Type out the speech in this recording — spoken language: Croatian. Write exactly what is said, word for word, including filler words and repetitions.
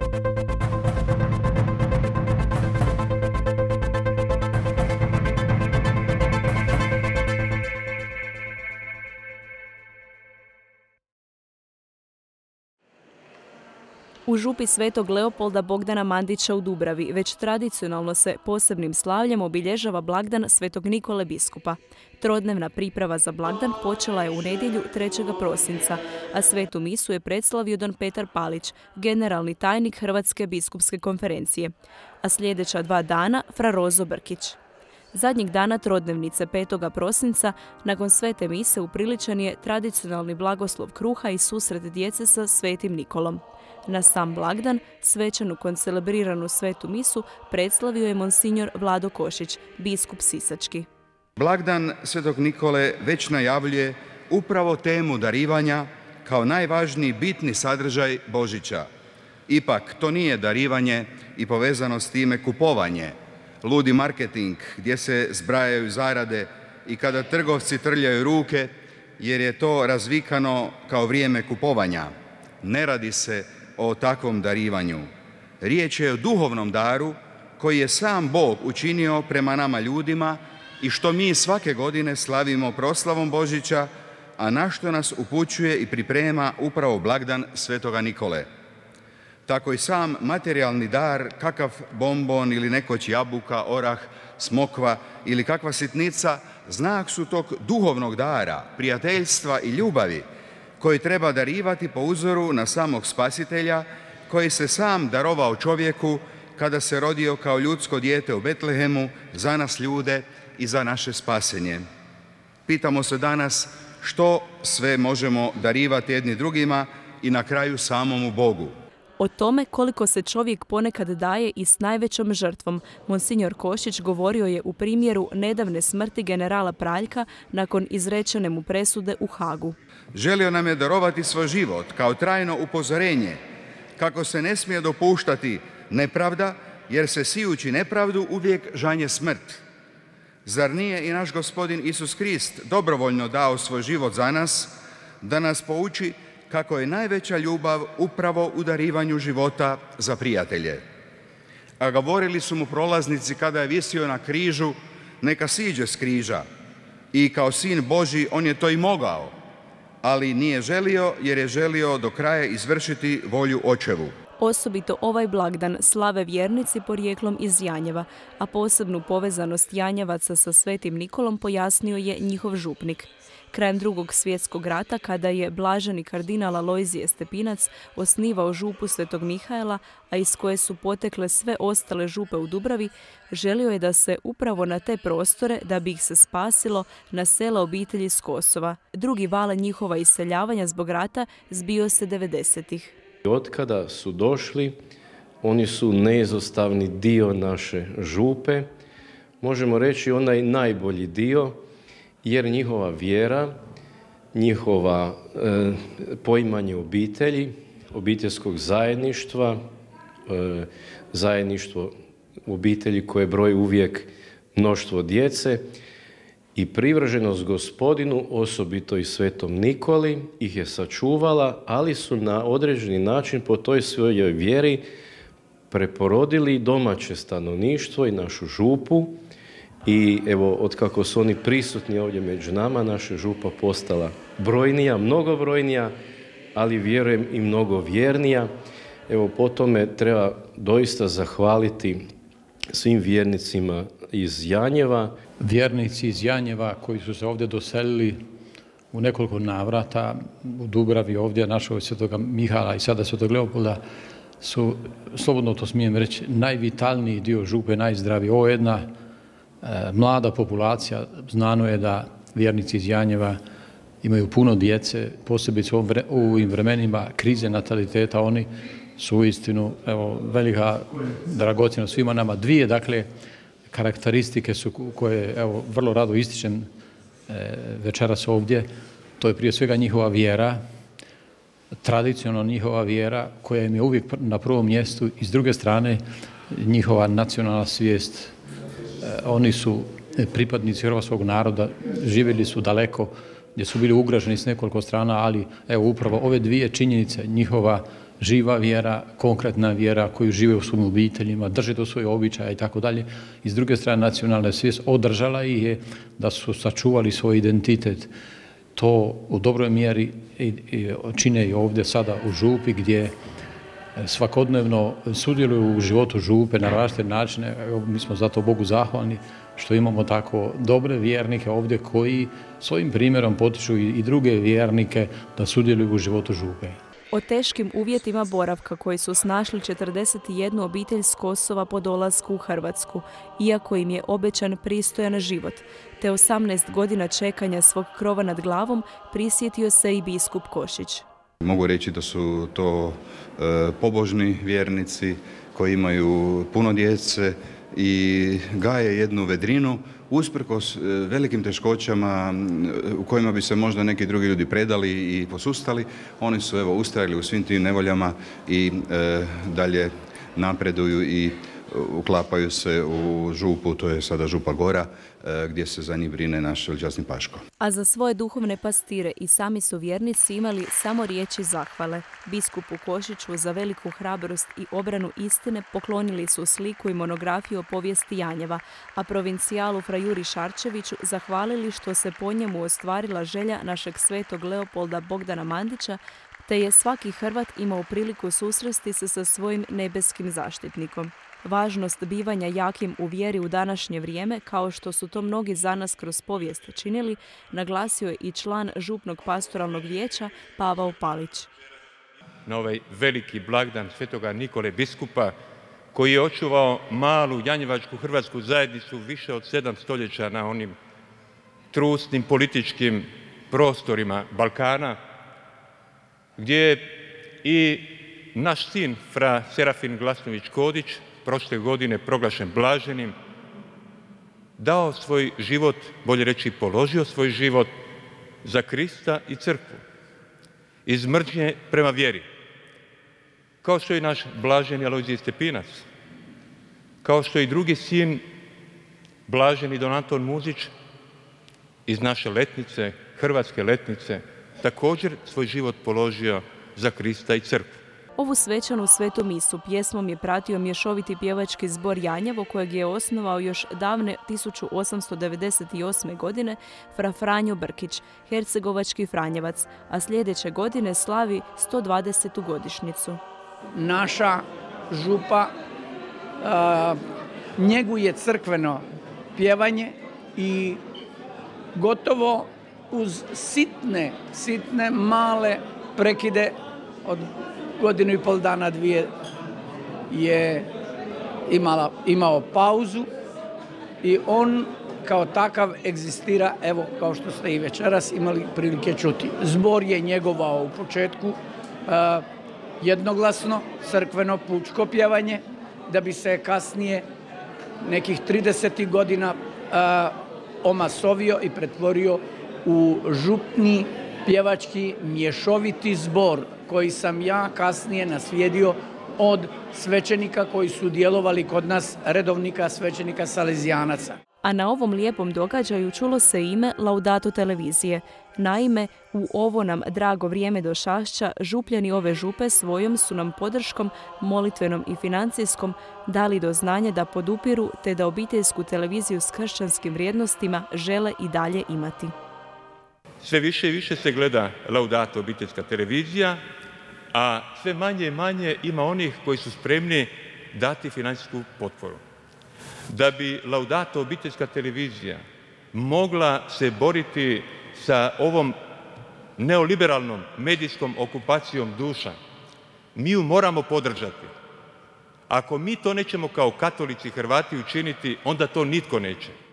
U župi Svetog Leopolda Bogdana Mandića u Dubravi već tradicionalno se posebnim slavljem obilježava blagdan Svetog Nikole biskupa. Trodnevna priprava za blagdan počela je u nedjelju trećeg prosinca, a svetu misu je predslavio don Petar Palić, generalni tajnik Hrvatske biskupske konferencije, a sljedeća dva dana fra Rozo Brkić. Zadnjeg dana trodnevnice petog prosinca, nakon svete mise, upriličen je tradicionalni blagoslov kruha i susret djece sa svetim Nikolom. Na sam blagdan svečanu koncelebriranu svetu misu predslavio je monsinjor Vlado Košić, biskup sisački. Blagdan Svetog Nikole već najavljuje upravo temu darivanja kao najvažniji bitni sadržaj Božića. Ipak to nije darivanje i povezano s time kupovanje, ludi marketing gdje se zbrajaju zarade i kada trgovci trljaju ruke jer je to razvikano kao vrijeme kupovanja. Ne radi se o takvom darivanju. Riječ je o duhovnom daru koji je sam Bog učinio prema nama ljudima i što mi svake godine slavimo proslavom Božića, a na što nas upućuje i priprema upravo blagdan Svetoga Nikole. Tako i sam materijalni dar, kakav bombon ili nekoć jabuka, orah, smokva ili kakva sitnica, znak su tog duhovnog dara, prijateljstva i ljubavi koji treba darivati po uzoru na samog Spasitelja koji se sam darovao čovjeku kada se rodio kao ljudsko dijete u Betlehemu za nas ljude i za naše spasenje. Pitamo se danas što sve možemo darivati jedni drugima i na kraju samomu Bogu. O tome koliko se čovjek ponekad daje i s najvećom žrtvom, monsinjor Košić govorio je u primjeru nedavne smrti generala Praljka nakon izrečene mu presude u Hagu. Želio nam je darovati svoj život kao trajno upozorenje kako se ne smije dopuštati nepravda, jer se sijući nepravdu uvijek žanje smrt. Zar nije i naš Gospodin Isus Krist dobrovoljno dao svoj život za nas, da nas pouči kako je najveća ljubav upravo u darivanju života za prijatelje. A govorili su mu prolaznici kada je visio na križu, neka siđe s križa. I kao sin Božji on je to i mogao, ali nije želio jer je želio do kraja izvršiti volju očevu. Osobito ovaj blagdan slave vjernici porijeklom iz Janjeva, a posebnu povezanost Janjevaca sa svetim Nikolom pojasnio je njihov župnik. Krajem drugog svjetskog rata, kada je blaženi kardinal Alojzije Stepinac osnivao župu Svetog Mihaela, a iz koje su potekle sve ostale župe u Dubravi, želio je da se upravo na te prostore, da bi ih se spasilo, nasela obitelji s Kosova. Drugi val njihova iseljavanja zbog rata zbio se devedesetih. Otkada su došli, oni su neizostavni dio naše župe, možemo reći onaj najbolji dio, jer njihova vjera, njihova e, poimanje obitelji, obiteljskog zajedništva, e, zajedništvo obitelji koje broji uvijek mnoštvo djece i privrženost Gospodinu, osobito i Svetom Nikoli, ih je sačuvala, ali su na određeni način po toj svojoj vjeri preporodili domaće stanovništvo i našu župu. I evo, otkako su oni prisutni ovdje među nama, naša župa postala brojnija, mnogobrojnija, ali vjerujem i mnogo vjernija. Evo, po tome treba doista zahvaliti svim vjernicima iz Janjeva. Vjernici iz Janjeva koji su se ovdje doselili u nekoliko navrata, u Dubravi ovdje, našeg Svetoga Mihala i sada Svetog Leopolda, su, slobodno to smijem reći, najvitalniji dio župe, najzdraviji. Ovo je jedna mlada populacija. Znano je da vjernici iz Janjeva imaju puno djece, posebice u ovim vremenima krize nataliteta. Oni su uistinu, evo, velika dragocjenost svima nama. Dvije, dakle, karakteristike su koje, evo, vrlo rado ističem e, večeras ovdje. To je prije svega njihova vjera, tradicionalno njihova vjera koja im je uvijek na prvom mjestu, i s druge strane njihova nacionalna svijest. Oni su pripadnici hrvatskog naroda, živjeli su daleko, gdje su bili ugroženi s nekoliko strana, ali evo upravo ove dvije činjenice, njihova živa vjera, konkretna vjera koju žive u svojim obiteljima, drže do svojih običaja i tako dalje. I s druge strane, nacionalna svijest održala ih je da su sačuvali svoj identitet. To u dobroj mjeri čine i ovdje sada u župi gdje svakodnevno sudjeluju u životu župe na različite načine. Mi smo zato Bogu zahvalni što imamo tako dobre vjernike ovdje koji svojim primjerom potiču i druge vjernike da sudjeluju u životu župe. O teškim uvjetima boravka koji su snašli četrdeset jednu obitelj s Kosova po dolasku u Hrvatsku, iako im je obećan pristojan život, te osamnaest godina čekanja svog krova nad glavom, prisjetio se i biskup Košić. Mogu reći da su to e, pobožni vjernici koji imaju puno djece i gaje jednu vedrinu usprkos velikim teškoćama u kojima bi se možda neki drugi ljudi predali i posustali. Oni su evo ustrajali u svim tim nevoljama i e, dalje napreduju i uklapaju se u župu, to je sada Župa Gora, gdje se za njih brine naš veličasni Paško. A za svoje duhovne pastire i sami su vjernici imali samo riječi zahvale. Biskupu Košiću za veliku hrabrost i obranu istine poklonili su sliku i monografiju o povijesti Janjeva, a provincijalu fra Juri Šarčeviću zahvalili što se po njemu ostvarila želja našeg svetog Leopolda Bogdana Mandića, te je svaki Hrvat imao priliku susresti se sa svojim nebeskim zaštitnikom. Važnost bivanja jakim u vjeri u današnje vrijeme, kao što su to mnogi za nas kroz povijest činili, naglasio je i član župnog pastoralnog vijeća Pavao Palić. Na ovaj veliki blagdan svetoga Nikole biskupa, koji je očuvao malu janjevačku hrvatsku zajednicu više od sedam stoljeća na onim trusnim političkim prostorima Balkana, gdje je i naš sin fra Serafin Glasnović Kodić, prošle godine proglašen blaženim, dao svoj život, bolje reći položio svoj život za Krista i crkvu, iz mržnje prema vjeri. Kao što je i naš blaženi Alojzije Stepinac, kao što je i drugi sin, blaženi Don Anton Muzić, iz naše letnice, hrvatske letnice, također svoj život položio za Krista i crkvu. Ovu svečanu svetu misu pjesmom je pratio mješoviti pjevački zbor Janjevo, kojeg je osnovao još davne tisuću osamsto devedeset osme. godine fra Franjo Brkić, hercegovački Franjevac, a sljedeće godine slavi sto dvadesetu godišnjicu. Naša župa a, njeguje crkveno pjevanje i gotovo uz sitne, sitne male prekide od godinu i pol dana, dvije je imala, imao pauzu i on kao takav egzistira, evo kao što ste i večeras imali prilike čuti. Zbor je njegovao u početku uh, jednoglasno crkveno pučko pjevanje, da bi se kasnije nekih tridesetih godina uh, omasovio i pretvorio u župni pjevački mješoviti zbor, koji sam ja kasnije naslijedio od svećenika koji su djelovali kod nas, redovnika svećenika salezijanaca. A na ovom lijepom događaju čulo se ime Laudato televizije. Naime, u ovo nam drago vrijeme došašća, župljani ove župe svojom su nam podrškom, molitvenom i financijskom, dali do znanja da podupiru te da obiteljsku televiziju s kršćanskim vrijednostima žele i dalje imati. Sve više i više se gleda Laudato obiteljska televizija, a sve manje i manje ima onih koji su spremni dati financijsku potporu. Da bi Laudato obiteljska televizija mogla se boriti sa ovom neoliberalnom medijskom okupacijom duša, mi ju moramo podržati. Ako mi to nećemo kao katolici Hrvati učiniti, onda to nitko neće.